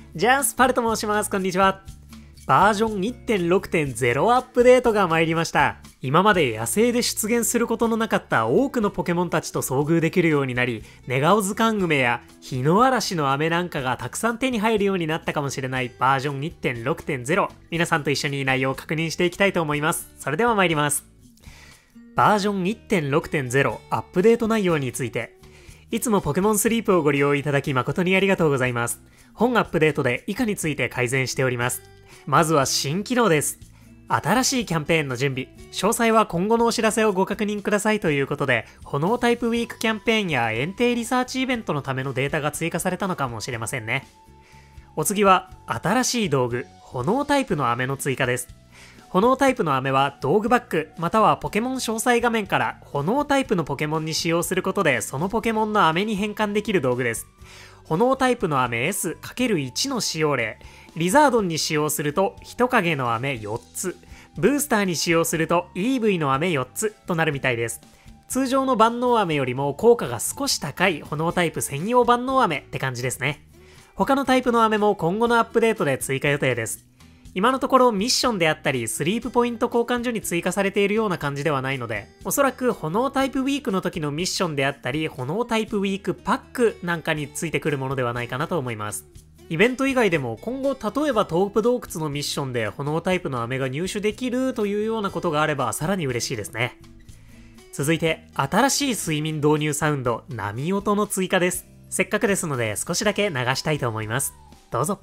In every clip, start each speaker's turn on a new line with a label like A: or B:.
A: ジャスパルと申します。こんにちは。バージョン 1.6.0 アップデートが参りました。今まで野生で出現することのなかった多くのポケモンたちと遭遇できるようになり、ネガオズカン梅や日の嵐の飴なんかがたくさん手に入るようになったかもしれないバージョン 1.6.0。皆さんと一緒に内容を確認していきたいと思います。それでは参ります。バージョン 1.6.0 アップデート内容について。いつもポケモンスリープをご利用いただき誠にありがとうございます。本アップデートで以下について改善しております。まずは新機能です。新しいキャンペーンの準備。詳細は今後のお知らせをご確認くださいということで、炎タイプウィークキャンペーンや園庭リサーチイベントのためのデータが追加されたのかもしれませんね。お次は、新しい道具、炎タイプの飴の追加です。炎タイプの飴は道具バッグまたはポケモン詳細画面から炎タイプのポケモンに使用することでそのポケモンの飴に変換できる道具です。炎タイプの飴 S×1 の使用例。リザードンに使用すると人影の飴4つ。ブースターに使用すると EV の飴4つとなるみたいです。通常の万能飴よりも効果が少し高い炎タイプ専用万能飴って感じですね。他のタイプの飴も今後のアップデートで追加予定です。今のところミッションであったりスリープポイント交換所に追加されているような感じではないので、おそらく炎タイプウィークの時のミッションであったり炎タイプウィークパックなんかについてくるものではないかなと思います。イベント以外でも今後例えばトープ洞窟のミッションで炎タイプの飴が入手できるというようなことがあればさらに嬉しいですね。続いて新しい睡眠導入サウンド波音の追加です。せっかくですので少しだけ流したいと思います。どうぞ。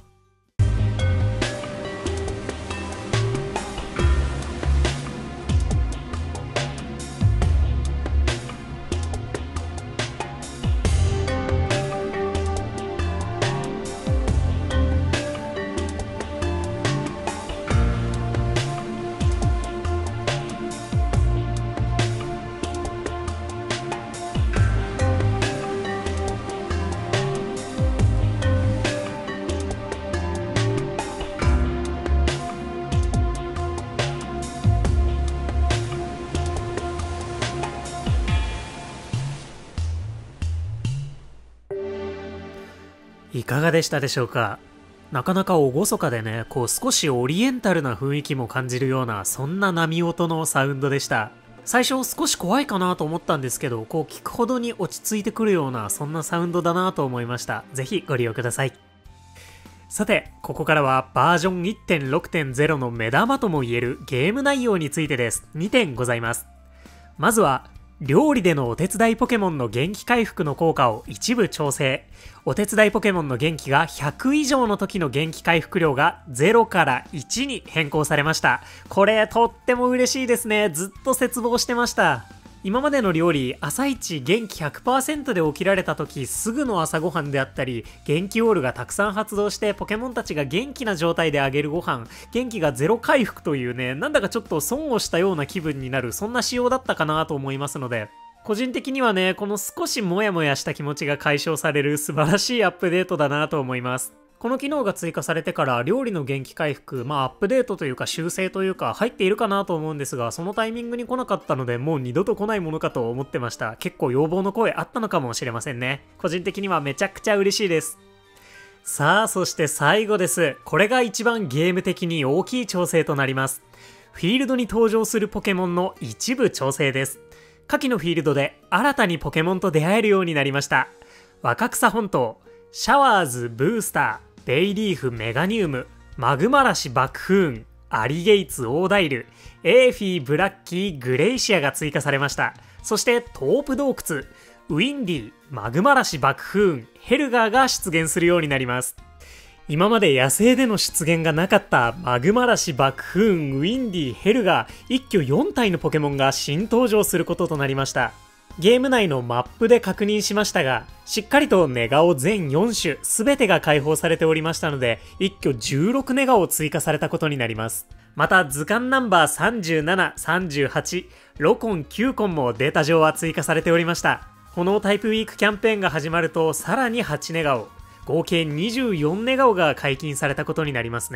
A: いかがでしたでしょうか。なかなか厳かでね、少しオリエンタルな雰囲気も感じるような、そんな波音のサウンドでした。最初少し怖いかなと思ったんですけど、聞くほどに落ち着いてくるような、そんなサウンドだなと思いました。ぜひご利用ください。さて、ここからはバージョン 1.6.0 の目玉ともいえるゲーム内容についてです。2点ございます。まずは、料理でのお手伝いポケモンの元気回復の効果を一部調整。お手伝いポケモンの元気が100以上の時の元気回復量が0から1に変更されました。これとっても嬉しいですね。ずっと切望してました。今までの料理、朝一元気 100% で起きられた時すぐの朝ごはんであったり、元気オールがたくさん発動してポケモンたちが元気な状態であげるご飯、元気がゼロ回復というね、なんだかちょっと損をしたような気分になる、そんな仕様だったかなと思いますので、個人的にはね、この少しモヤモヤした気持ちが解消される素晴らしいアップデートだなと思います。この機能が追加されてから料理の元気回復、アップデートというか修正というか入っているかなと思うんですが、そのタイミングに来なかったのでもう二度と来ないものかと思ってました。結構要望の声あったのかもしれませんね。個人的にはめちゃくちゃ嬉しいです。さあ、そして最後です。これが一番ゲーム的に大きい調整となります。フィールドに登場するポケモンの一部調整です。下記のフィールドで新たにポケモンと出会えるようになりました。若草本島、シャワーズブースター、ベイリーフメガニウム、マグマラシ爆風アリゲイツオーダイル、エーフィーブラッキーグレイシアが追加されました。そしてトープ洞窟、ウィンディ、マグマラシ爆風ヘルガーが出現するようになります。今まで野生での出現がなかったマグマラシ爆風ウィンディ、ヘルガー一挙4体のポケモンが新登場することとなりました。ゲーム内のマップで確認しましたが、しっかりとネガオ全4種全てが開放されておりましたので、一挙16ネガを追加されたことになります。また図鑑ナンバー37、38、ロコン、9コンもデータ上は追加されておりました。炎タイプウィークキャンペーンが始まるとさらに8ネガオ、合計24ネガオが解禁されたことになりますね。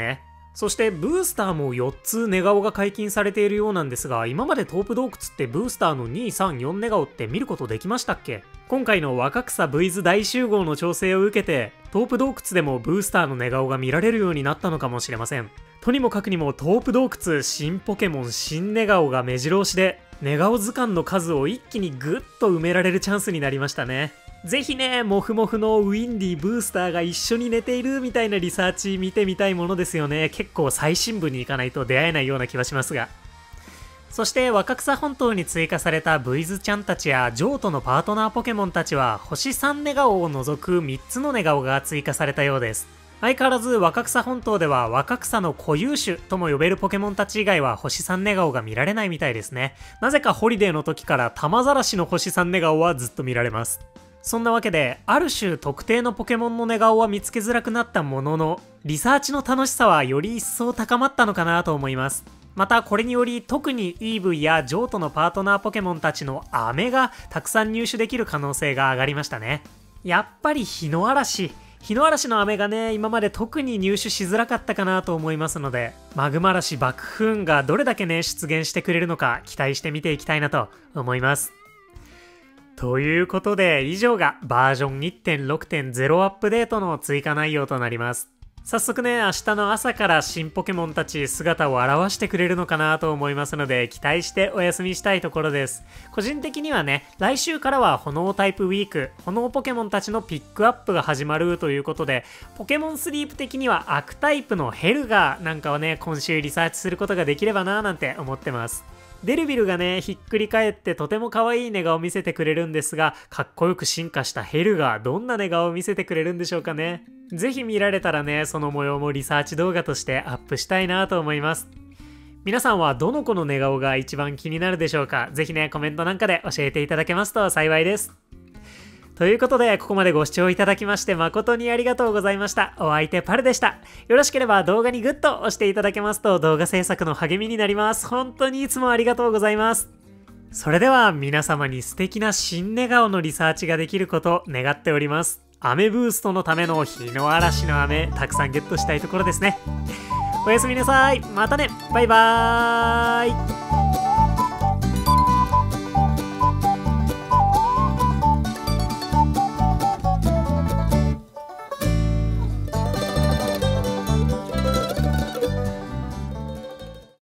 A: そしてブースターも4つ寝顔が解禁されているようなんですが、今までトープ洞窟ってブースターの2、3、4寝顔って見ることできましたっけ？今回の若草 V ズ大集合の調整を受けて、トープ洞窟でもブースターの寝顔が見られるようになったのかもしれません。とにもかくにもトープ洞窟新ポケモン新寝顔が目白押しで、寝顔図鑑の数を一気にグッと埋められるチャンスになりましたね。ぜひね、モフモフのウィンディブースターが一緒に寝ているみたいなリサーチ見てみたいものですよね。結構最新部に行かないと出会えないような気はしますが。そして若草本島に追加された V ズちゃんたちやジョーとのパートナーポケモンたちは星3寝顔を除く3つの寝顔が追加されたようです。相変わらず若草本島では若草の固有種とも呼べるポケモンたち以外は星3寝顔が見られないみたいですね。なぜかホリデーの時から玉ざらしの星3寝顔はずっと見られます。そんなわけで、ある種特定のポケモンの寝顔は見つけづらくなったものの、リサーチの楽しさはより一層高まったのかなと思います。またこれにより特に EV やジョーとのパートナーポケモンたちの飴がたくさん入手できる可能性が上がりましたね。やっぱり日の嵐の飴がね、今まで特に入手しづらかったかなと思いますので、マグマ嵐爆風がどれだけね出現してくれるのか期待して見ていきたいなと思います。ということで、以上がバージョン 1.6.0 アップデートの追加内容となります。早速ね、明日の朝から新ポケモンたち姿を現してくれるのかなと思いますので、期待してお休みしたいところです。個人的にはね、来週からは炎タイプウィーク、炎ポケモンたちのピックアップが始まるということで、ポケモンスリープ的には悪タイプのヘルガーなんかはね、今週リサーチすることができればなーなんて思ってます。デルビルがね、ひっくり返ってとても可愛い寝顔を見せてくれるんですが、かっこよく進化したヘルがどんな寝顔を見せてくれるんでしょうかね。ぜひ見られたらね、その模様もリサーチ動画としてアップしたいなと思います。皆さんはどの子の寝顔が一番気になるでしょうか？ぜひね、コメントなんかで教えていただけますと幸いです。ということで、ここまでご視聴いただきまして誠にありがとうございました。お相手パルでした。よろしければ動画にグッと押していただけますと動画制作の励みになります。本当にいつもありがとうございます。それでは皆様に素敵な新寝顔のリサーチができること願っております。雨ブーストのための日の嵐の飴、たくさんゲットしたいところですね。おやすみなさい。またね。バイバーイ。